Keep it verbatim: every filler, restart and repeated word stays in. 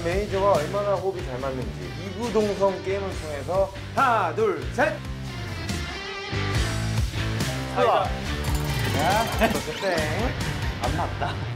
매니저와 얼마나 호흡이 잘 맞는지 이구동성 게임을 통해서 하나, 둘, 셋! 사이다. 자, 땡. 안 맞다.